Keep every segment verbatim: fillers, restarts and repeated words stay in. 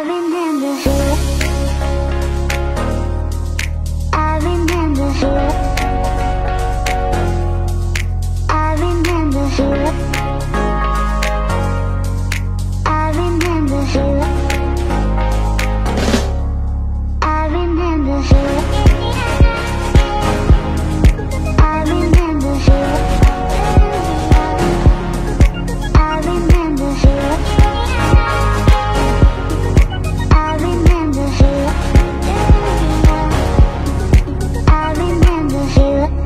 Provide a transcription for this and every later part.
I remember you. I remember you. I remember you. I remember you. I remember you. I remember you. I remember you. I remember you. I remember you.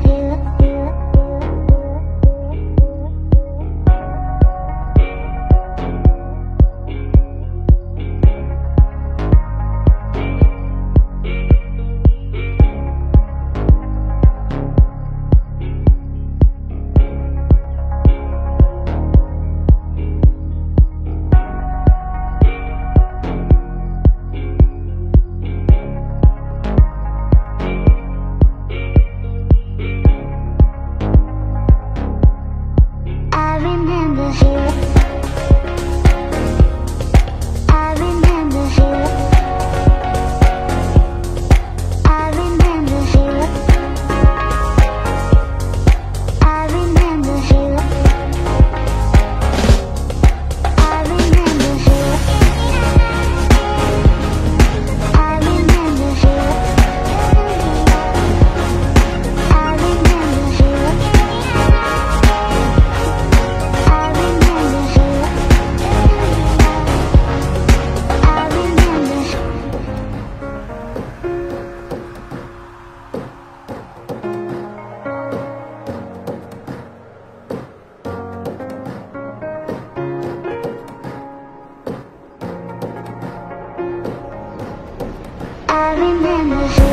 I remember you. I remember you. I remember you. I remember you. I remember you. I remember you. I remember you. I remember you. I remember you. I remember you.